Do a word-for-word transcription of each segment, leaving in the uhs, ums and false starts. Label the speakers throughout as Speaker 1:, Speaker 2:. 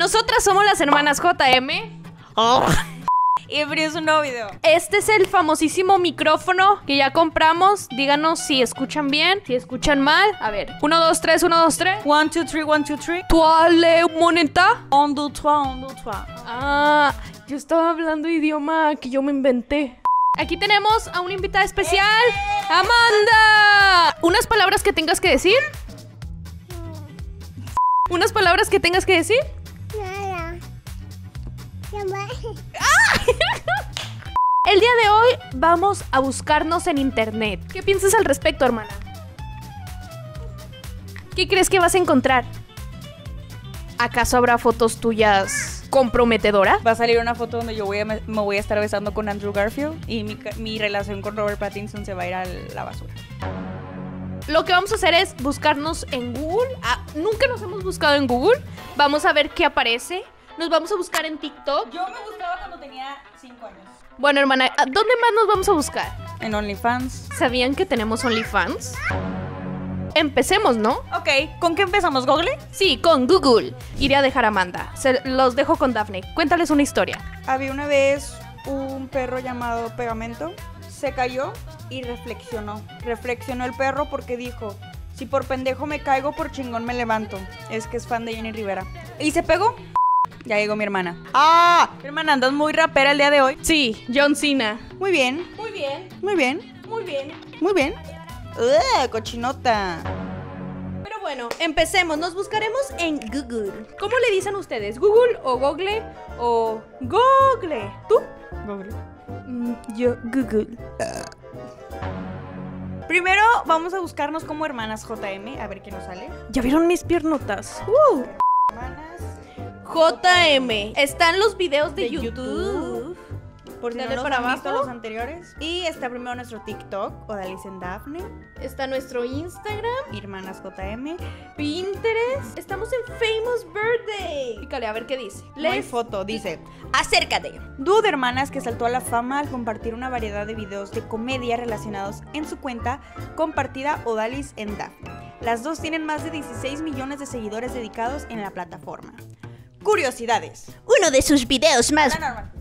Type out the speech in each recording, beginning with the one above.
Speaker 1: Nosotras somos las hermanas J M.
Speaker 2: Oh. Y es un nuevo video.
Speaker 1: Este es el famosísimo micrófono que ya compramos. Díganos si escuchan bien, si escuchan mal. A ver, uno, dos, tres, uno, dos, tres.
Speaker 2: One, two, three, one, two, three.
Speaker 1: ¿Tuale moneta?
Speaker 2: Un, dos, tres, un, dos, tres.
Speaker 1: Ah, yo estaba hablando idioma que yo me inventé. Aquí tenemos a una invitada especial, Amanda. ¿Unas palabras que tengas que decir? ¿Unas palabras que tengas que decir?
Speaker 3: Nada.
Speaker 1: El día de hoy vamos a buscarnos en internet. ¿Qué piensas al respecto, hermana? ¿Qué crees que vas a encontrar? ¿Acaso habrá fotos tuyas comprometedoras?
Speaker 2: Va a salir una foto donde yo voy a, me, me voy a estar besando con Andrew Garfield y mi, mi relación con Robert Pattinson se va a ir a la basura.
Speaker 1: Lo que vamos a hacer es buscarnos en Google. Ah, nunca nos hemos buscado en Google. Vamos a ver qué aparece. Nos vamos a buscar en TikTok.
Speaker 2: Yo me buscaba cuando tenía cinco años.
Speaker 1: Bueno, hermana, ¿dónde más nos vamos a buscar?
Speaker 2: En OnlyFans.
Speaker 1: ¿Sabían que tenemos OnlyFans? Empecemos, ¿no?
Speaker 2: Ok, ¿con qué empezamos, Google?
Speaker 1: Sí, con Google. Iré a dejar a Amanda. Se los dejo con Daphne. Cuéntales una historia.
Speaker 2: Había una vez un perro llamado Pegamento. Se cayó y reflexionó. Reflexionó el perro porque dijo: si por pendejo me caigo, por chingón me levanto. Es que es fan de Jenny Rivera. Y se pegó. Ya llegó mi hermana. ¡Ah! Hermana, andas muy rapera el día de hoy.
Speaker 1: Sí, John Cena.
Speaker 2: Muy bien,
Speaker 1: Muy bien,
Speaker 2: muy bien,
Speaker 1: muy bien.
Speaker 2: muy bien. ¡Ugh, cochinota!
Speaker 1: Pero bueno, empecemos. Nos buscaremos en Google. ¿Cómo le dicen ustedes? ¿Google o Google o Google? ¿Tú?
Speaker 2: Google.
Speaker 1: Mm, yo, Google.
Speaker 2: Primero vamos a buscarnos como hermanas J M. A ver qué nos sale.
Speaker 1: ¿Ya vieron mis piernotas? Uh.
Speaker 2: Hermanas
Speaker 1: J M. Están los videos de,
Speaker 2: de
Speaker 1: YouTube.
Speaker 2: YouTube. Por si no
Speaker 1: Dale
Speaker 2: los
Speaker 1: para
Speaker 2: han visto
Speaker 1: abajo.
Speaker 2: los anteriores. Y está primero nuestro TikTok, Odalicen Daphne,
Speaker 1: Está nuestro Instagram,
Speaker 2: hermanas J M.
Speaker 1: Pinterest. Estamos en Famous Birthday. Pícale a ver qué dice.
Speaker 2: No hay
Speaker 1: Les-
Speaker 2: foto, dice: acércate. Dúo de hermanas que saltó a la fama al compartir una variedad de videos de comedia relacionados en su cuenta compartida Odalis en Daphne. Las dos tienen más de dieciséis millones de seguidores dedicados en la plataforma. Curiosidades.
Speaker 3: Uno de sus videos más.
Speaker 2: Hola, Norma.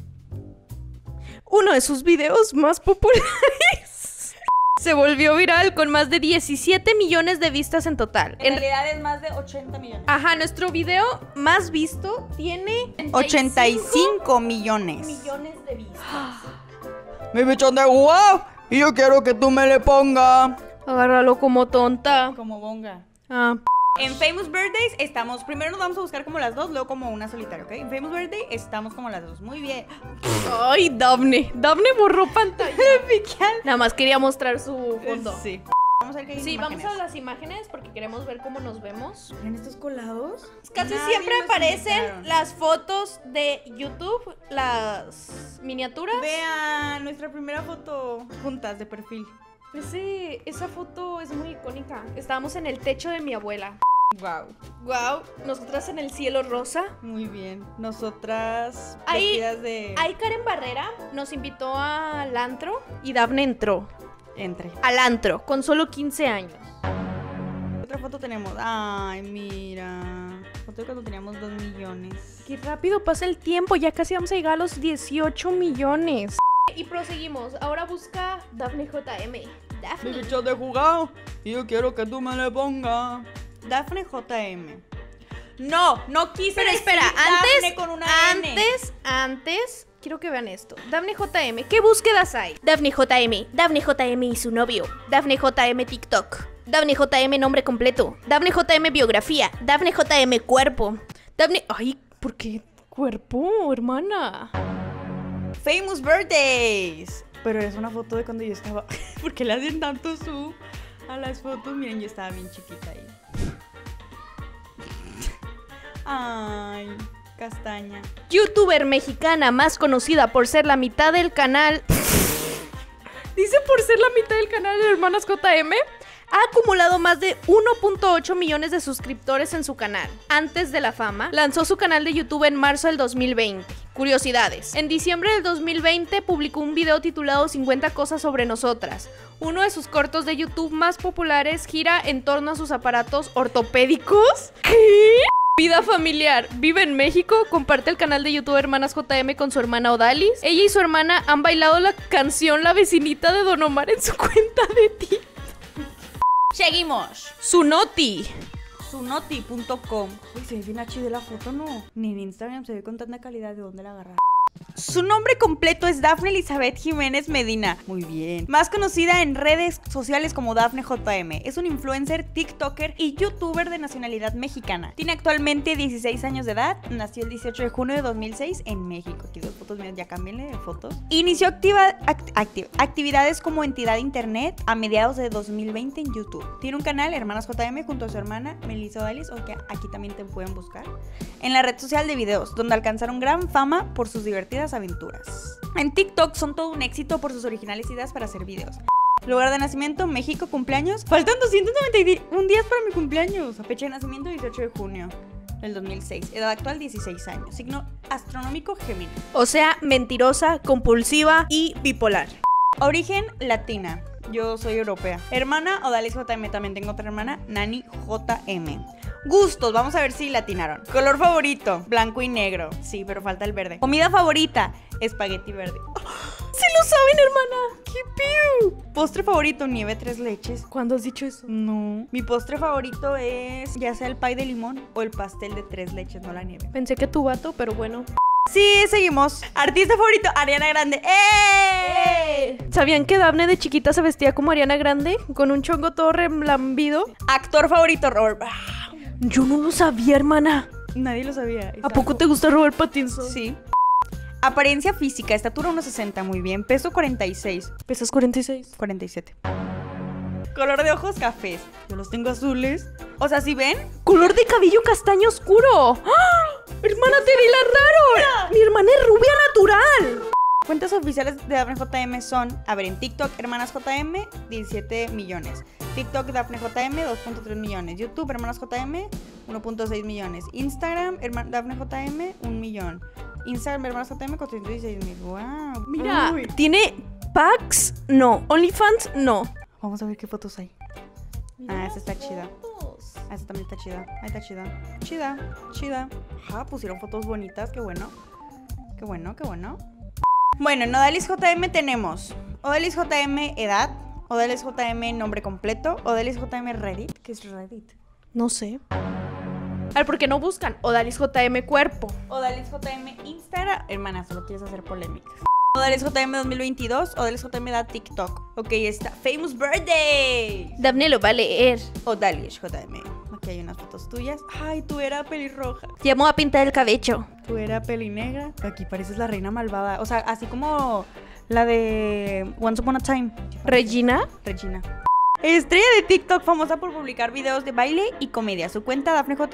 Speaker 1: Uno de sus videos más populares se volvió viral con más de diecisiete millones de vistas en total.
Speaker 2: En
Speaker 1: En-
Speaker 2: realidad es más de ochenta millones.
Speaker 1: Ajá, nuestro video más visto tiene
Speaker 2: ochenta y cinco millones.
Speaker 1: millones de vistas.
Speaker 2: Mi bichón de wow. Y yo quiero que tú me le pongas.
Speaker 1: Agárralo como tonta.
Speaker 2: Como bonga.
Speaker 1: Ah.
Speaker 2: En Famous Birthdays estamos, primero nos vamos a buscar como las dos, luego como una solitaria, ¿ok? En Famous Birthday estamos como las dos, muy bien.
Speaker 1: Ay, Daphne. Daphne borró pantalla. Nada más quería mostrar su fondo.
Speaker 2: Sí. Vamos a ver qué hay
Speaker 1: Sí,
Speaker 2: imágenes.
Speaker 1: vamos a las imágenes porque queremos ver cómo nos vemos.
Speaker 2: ¿Ven estos colados?
Speaker 1: Casi
Speaker 2: Nadie
Speaker 1: siempre
Speaker 2: nos
Speaker 1: aparecen
Speaker 2: invitaron.
Speaker 1: las fotos de YouTube, las miniaturas.
Speaker 2: Vean, nuestra primera foto juntas de perfil.
Speaker 1: Ese, esa foto es muy icónica. Estábamos en el techo de mi abuela.
Speaker 2: Wow.
Speaker 1: Wow, nosotras en el cielo rosa.
Speaker 2: Muy bien. Nosotras
Speaker 1: Ahí-
Speaker 2: vestidas de
Speaker 1: Ahí Karen Barrera nos invitó al antro y Daphne entró
Speaker 2: entre.
Speaker 1: al antro con solo quince años.
Speaker 2: ¿Qué otra foto tenemos? Ay, mira. Foto de cuando teníamos dos millones.
Speaker 1: Qué rápido pasa el tiempo, ya casi vamos a llegar a los dieciocho millones. Y proseguimos, ahora busca Daphne J M.
Speaker 2: Mi
Speaker 1: Daphne.
Speaker 2: bicho de jugado. Y yo quiero que tú me le pongas. Daphne J M. No, no quise
Speaker 1: Pero
Speaker 2: decir
Speaker 1: espera,
Speaker 2: Daphne
Speaker 1: antes,
Speaker 2: con una N.
Speaker 1: antes, antes, quiero que vean esto. Daphne J M, ¿qué búsquedas hay?
Speaker 3: Daphne J M. Daphne J M y su novio.
Speaker 1: Daphne J M TikTok.
Speaker 3: Daphne J M nombre completo.
Speaker 1: Daphne J M biografía.
Speaker 3: Daphne J M cuerpo.
Speaker 1: Daphne, ay, ¿por qué cuerpo, hermana?
Speaker 2: Famous Birthdays. Pero es una foto de cuando yo estaba. ¿Por qué le hacen tanto zoom a las fotos? Miren, yo estaba bien chiquita ahí. Ay, castaña.
Speaker 1: Youtuber mexicana más conocida por ser la mitad del canal. Dice por ser la mitad del canal de Hermanas J M. Ha acumulado más de uno punto ocho millones de suscriptores en su canal. Antes de la fama, lanzó su canal de YouTube en marzo del dos mil veinte. Curiosidades. En diciembre del dos mil veinte publicó un video titulado cincuenta cosas sobre nosotras. Uno de sus cortos de YouTube más populares gira en torno a sus aparatos ortopédicos. ¿Qué? Vida familiar. Vive en México. Comparte el canal de YouTube Hermanas J M con su hermana Odalis. Ella y su hermana han bailado la canción La Vecinita de Don Omar en su cuenta de TikTok.
Speaker 2: Seguimos.
Speaker 1: Sunoti.
Speaker 2: Sunoti punto com. Uy, se ve bien H D la foto, ¿no? Ni en Instagram se ve con tanta calidad. ¿De dónde la agarraron? Su nombre completo es Dafne Elizabeth Jiménez Medina. Muy bien. Más conocida en redes sociales como Dafne J M. Es un influencer, tiktoker y youtuber de nacionalidad mexicana. Tiene actualmente dieciséis años de edad. Nació el dieciocho de junio de dos mil seis en México. Aquí dos fotos, miren, ya cámbienle de fotos. Inició activa, act, activ, actividades como entidad de internet a mediados de dos mil veinte en YouTube. Tiene un canal, Hermanas J M, junto a su hermana Melissa Odalis, o que aquí también te pueden buscar, en la red social de videos, donde alcanzaron gran fama por sus divertidas aventuras. En TikTok son todo un éxito por sus originales ideas para hacer videos. Lugar de nacimiento, México. Cumpleaños, faltan doscientos noventa y uno días para mi cumpleaños. Fecha de nacimiento, dieciocho de junio del dos mil seis. Edad actual, dieciséis años. Signo astronómico, Géminis.
Speaker 1: O sea, mentirosa, compulsiva y bipolar.
Speaker 2: Origen, latina. Yo soy europea. Hermana, Odalis J M. También tengo otra hermana, Nani J M. Gustos, vamos a ver si latinaron. Color favorito, blanco y negro. Sí, pero falta el verde. Comida favorita, espagueti verde.
Speaker 1: ¡Sí lo saben, hermana! ¡Qué piu!
Speaker 2: Postre favorito, nieve tres leches.
Speaker 1: ¿Cuándo has dicho eso?
Speaker 2: No. Mi postre favorito es ya sea el pie de limón o el pastel de tres leches, no la nieve.
Speaker 1: Pensé que tu vato, pero bueno.
Speaker 2: Sí, seguimos. Artista favorito, Ariana Grande. ¡Eh!
Speaker 1: ¿Sabían que Dafne de chiquita se vestía como Ariana Grande? Con un chongo todo relambido.
Speaker 2: Actor favorito, Robert.
Speaker 1: Yo no lo sabía, hermana.
Speaker 2: Nadie lo sabía.
Speaker 1: ¿A poco te gusta Robert Pattinson?
Speaker 2: Sí. Apariencia física, estatura uno sesenta, muy bien. Peso cuarenta y seis.
Speaker 1: ¿Pesas cuarenta y seis?
Speaker 2: cuarenta y siete. Color de ojos, cafés. Yo los tengo azules. O sea, ¿sí ven?
Speaker 1: Color de cabello castaño oscuro. ¡Ah! Hermana, te dilataron. Mi hermana es rubia natural.
Speaker 2: Cuentas oficiales de Dafne J M son, a ver, en TikTok, Hermanas J M, diecisiete millones. TikTok, Dafne J M, dos punto tres millones. YouTube, Hermanas J M, uno punto seis millones. Instagram, Herman Dafne J M, un millón. Instagram, Hermanas J M, cuatrocientos dieciséis mil. ¡Wow!
Speaker 1: Mira,
Speaker 2: Uy.
Speaker 1: ¿tiene packs? No. ¿OnlyFans? No.
Speaker 2: Vamos a ver qué fotos hay. Ah, esta está chida. Ah, esta también está chida. Ahí está chida. Chida, chida. Ah, pusieron fotos bonitas. Qué bueno. Qué bueno, qué bueno. Bueno, en Odalis J M tenemos Odalis J M edad, Odalis J M nombre completo, Odalis J M Reddit. ¿Qué es Reddit?
Speaker 1: No sé. A ver, ¿por qué no buscan? Odalis J M cuerpo.
Speaker 2: Odalis J M Instagram. Hermana, solo quieres hacer polémicas. Odalis J M dos mil veintidós, Odalis J M edad TikTok. Ok, está. Famous Birthday.
Speaker 1: Dafne lo va a leer.
Speaker 2: Odalis J M. Aquí hay unas fotos tuyas. Ay, tú eras pelirroja.
Speaker 1: Te amo a pintar el cabello.
Speaker 2: Tú eras pelinegra. Aquí pareces la reina malvada. O sea, así como la de Once Upon a Time.
Speaker 1: ¿Regina?
Speaker 2: Regina. Estrella de TikTok, famosa por publicar videos de baile y comedia. Su cuenta, Dafne J.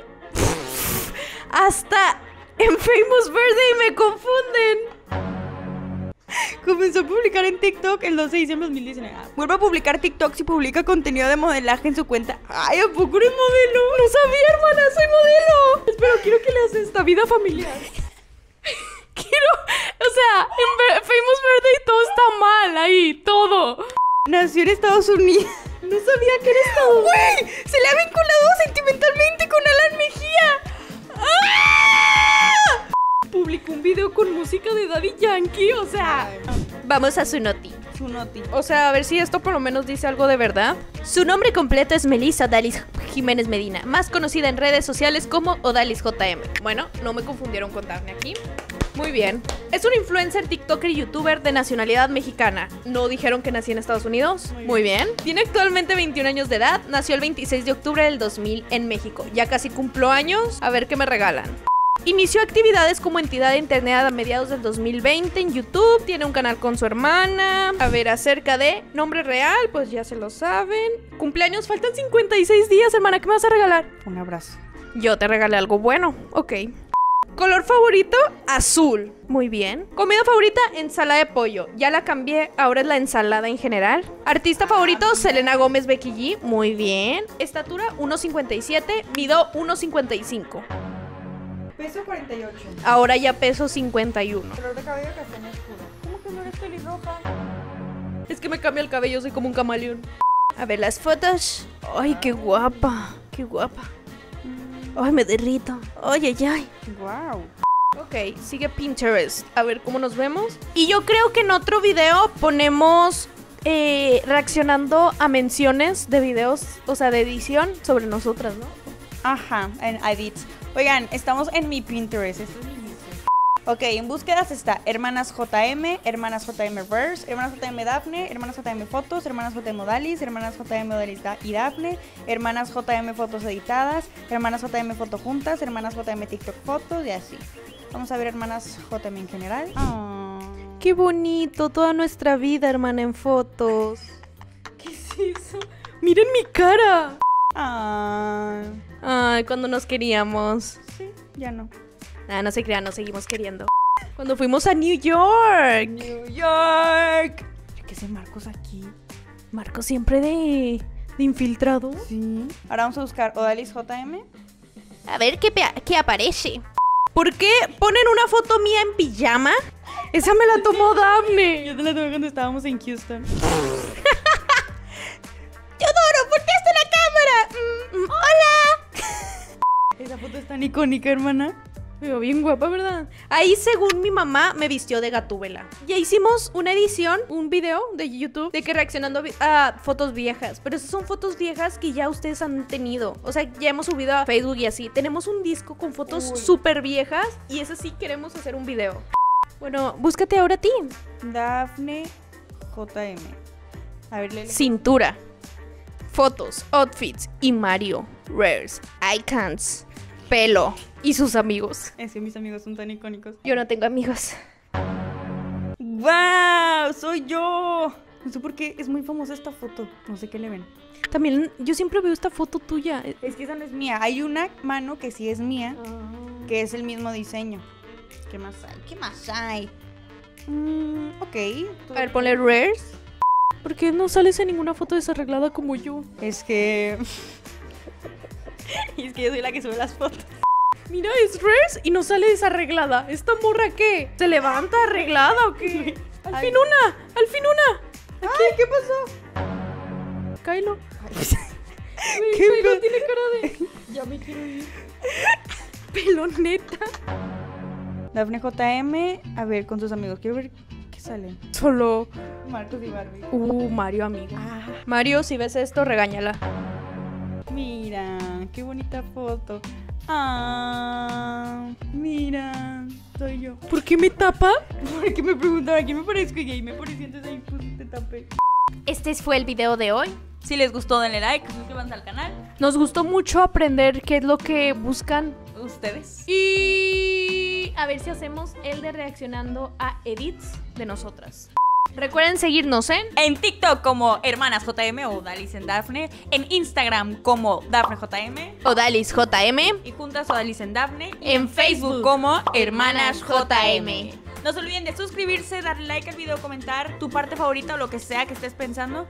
Speaker 1: Hasta en Famous Birthday me confunden.
Speaker 2: Comenzó a publicar en TikTok el doce de diciembre de dos mil diecinueve. Vuelve a publicar TikToks y publica contenido de modelaje en su cuenta. Ay, ¿a poco eres modelo?
Speaker 1: No sabía, hermana, soy modelo. Pero quiero que le haces esta vida familiar. Quiero, o sea, en Famous Birthday todo está mal ahí, todo.
Speaker 2: Nació en Estados Unidos.
Speaker 1: No sabía que era Estados Unidos.
Speaker 2: ¡Güey! Se le ha vinculado sentimentalmente con Alan Mejía. ¡Ah!
Speaker 1: Publicó un video con música de Daddy Yankee, o sea.
Speaker 3: Vamos a su noti.
Speaker 2: Su noti.
Speaker 1: O sea, a ver si esto por lo menos dice algo de verdad.
Speaker 3: Su nombre completo es Melissa Odalis Jiménez Medina, más conocida en redes sociales como Odalis J M.
Speaker 1: Bueno, no me confundieron con Dafne aquí. Muy bien. Es un influencer, tiktoker y youtuber de nacionalidad mexicana. ¿No dijeron que nació en Estados Unidos? Muy, Muy bien. bien. Tiene actualmente veintiún años de edad. Nació el veintiséis de octubre del dos mil en México. Ya casi cumplo años. A ver qué me regalan. Inició actividades como entidad de internet a mediados del dos mil veinte en YouTube. Tiene un canal con su hermana. A ver, acerca de nombre real, pues ya se lo saben. Cumpleaños, faltan cincuenta y seis días, hermana. ¿Qué me vas a regalar?
Speaker 2: Un abrazo.
Speaker 1: Yo te regalé algo bueno. Ok. Color favorito, azul. Muy bien. Comida favorita, ensalada de pollo. Ya la cambié, ahora es la ensalada en general. Artista favorito, Selena Gómez, Becky G. Muy bien. Estatura, uno cincuenta y siete. Mido uno cincuenta y cinco.
Speaker 2: Peso cuarenta y ocho.
Speaker 1: Ahora ya peso cincuenta y uno.
Speaker 2: Color de cabello castaño oscuro. ¿Cómo que no eres pelirroja?
Speaker 1: Es que me cambia el cabello, soy como un camaleón.
Speaker 3: A ver las fotos.
Speaker 1: Ay, qué guapa. Qué guapa.
Speaker 2: Mm.
Speaker 1: Ay, me derrito. Ay, ay, ay.
Speaker 2: Wow.
Speaker 1: Ok, sigue Pinterest. A ver cómo nos vemos. Y yo creo que en otro video ponemos eh, reaccionando a menciones de videos, o sea, de edición sobre nosotras, ¿no?
Speaker 2: Ajá, en edits. Oigan, estamos en mi Pinterest. Esto es mi inicio. Ok, en búsquedas está Hermanas J M, Hermanas J M Verse, Hermanas J M Dafne, Hermanas J M Fotos, Hermanas J M Odalis, Hermanas J M Odalis da- y Dafne, Hermanas J M Fotos editadas, Hermanas J M Foto juntas, Hermanas J M TikTok Fotos y así. Vamos a ver Hermanas J M en general. Oh.
Speaker 1: Qué bonito, toda nuestra vida, hermana, en fotos. ¿Qué es eso? Miren mi cara.
Speaker 2: Ah.
Speaker 1: Ay, cuando nos queríamos.
Speaker 2: Sí, ya no.
Speaker 1: Nada, no se crean, nos seguimos queriendo. Cuando fuimos a New York.
Speaker 2: New York. ¿Qué es Marcos aquí?
Speaker 1: Marco siempre de, de infiltrado.
Speaker 2: Sí. Ahora vamos a buscar Odalis J M.
Speaker 1: A ver qué, pe- qué aparece. ¿Por qué ponen una foto mía en pijama? Esa me la tomó Dafne.
Speaker 2: Yo te la tomé cuando estábamos en Houston.
Speaker 1: Teodoro, volteaste la cámara. Mm, mm, hola.
Speaker 2: Esa foto es tan icónica, hermana.
Speaker 1: Me veo bien guapa, ¿verdad? Ahí, según mi mamá, me vistió de Gatúbela. Ya hicimos una edición, un video de YouTube, de que reaccionando a vi- a fotos viejas. Pero esas son fotos viejas que ya ustedes han tenido. O sea, ya hemos subido a Facebook y así. Tenemos un disco con fotos
Speaker 2: Uy.
Speaker 1: súper viejas y ese sí queremos hacer un video. Bueno, búscate ahora a ti.
Speaker 2: Dafne J M. A ver, Lele.
Speaker 1: Cintura, fotos, outfits y Mario, rares, icons, pelo y sus amigos.
Speaker 2: Es que mis amigos son tan icónicos.
Speaker 1: Yo no tengo amigos.
Speaker 2: ¡Wow! ¡Soy yo! No sé por qué es muy famosa esta foto. No sé qué le ven.
Speaker 1: También yo siempre veo esta foto tuya.
Speaker 2: Es que esa no es mía. Hay una mano que sí es mía, que es el mismo diseño. ¿Qué más hay? ¿Qué más hay? Mm, ok.
Speaker 1: A ver, ponle rares. ¿Por qué no sales en ninguna foto desarreglada como yo?
Speaker 2: Es que... y es que yo soy la que sube las fotos.
Speaker 1: Mira, es rares y no sale desarreglada. ¿Esta morra qué? ¿Se levanta arreglada o qué? Al
Speaker 2: Ay.
Speaker 1: fin una, al fin una.
Speaker 2: Ay, ¿qué pasó?
Speaker 1: Kylo.
Speaker 2: ¿Qué
Speaker 1: Kylo
Speaker 2: pe-
Speaker 1: tiene cara de... Ya me quiero ir. Peloneta.
Speaker 2: Dafne J M, a ver, con sus amigos. Quiero ver qué sale.
Speaker 1: Solo...
Speaker 2: Marcos y Barbie.
Speaker 1: Uh, Mario, amigo.
Speaker 2: Ah,
Speaker 1: Mario, si ves esto, regáñala.
Speaker 2: mira, qué bonita foto. Ah, mira, soy yo.
Speaker 1: ¿Por qué me tapa?
Speaker 2: Porque me preguntaban a quién me parezco y ahí me parecí, entonces ahí pues te tapé.
Speaker 1: Este fue el video de hoy.
Speaker 2: Si les gustó, denle like, suscríbanse al canal.
Speaker 1: Nos gustó mucho aprender qué es lo que buscan.
Speaker 2: Ustedes.
Speaker 1: Y a ver si hacemos el de reaccionando a edits de nosotras. Recuerden seguirnos en...
Speaker 2: En TikTok como Hermanas J M o Odalis en Dafne. En Instagram como Dafne J M.
Speaker 1: Odalis J M.
Speaker 2: Y juntas Odalis en Dafne. Y
Speaker 1: En Facebook
Speaker 2: como
Speaker 1: Hermanas J M.
Speaker 2: No se olviden de suscribirse, darle like al video, comentar tu parte favorita o lo que sea que estés pensando.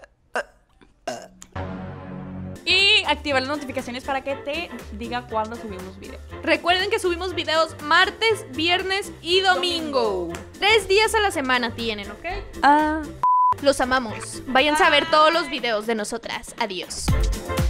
Speaker 2: Y activar las notificaciones para que te diga cuándo subimos video.
Speaker 1: Recuerden que subimos videos martes, viernes y domingo. Tres días a la semana tienen, ¿ok?
Speaker 2: Ah.
Speaker 1: Los amamos. Váyanse a ver todos los videos de nosotras. Adiós.